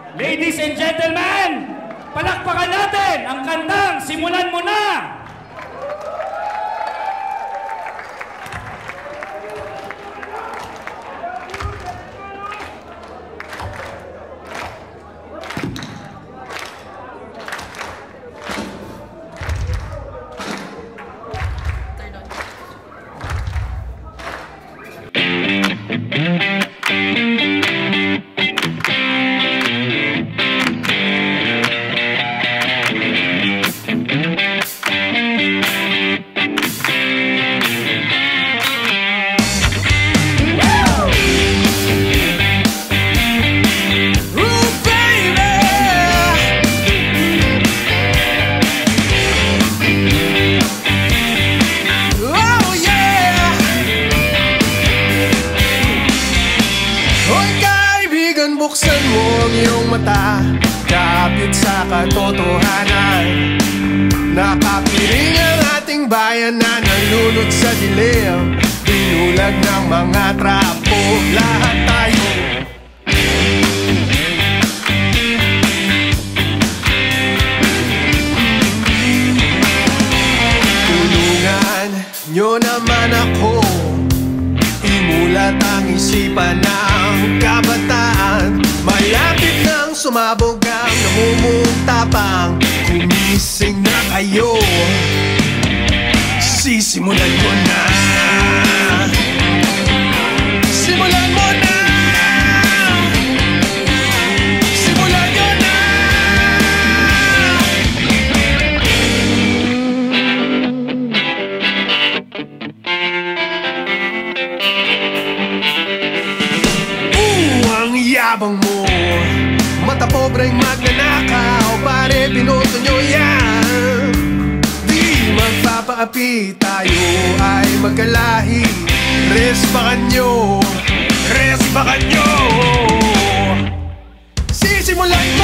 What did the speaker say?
Ladies and gentlemen, palakpakan natin ang kantang Simulan Mo Na! Buksan mo ang iyong mata, kapit sa katotohanan. Nakapiring ang ating bayan na nalunod sa dilim, binulag ng mga trapo, lahat tayo. Tulungan nyo naman ako, imulat ang isipan ng kabataan. Malapit nang sumabog ang namumugtapang, kumising na kayo, sisimulan mo na. Simulan mo na. Simulan nyo na. Ang yabang mo, mata pobreng magnanakaw, pare binoto nyo yan. Di magpapaapi, tayo ay magkalahi. Respakan nyo, respakan nyo. Sisimulan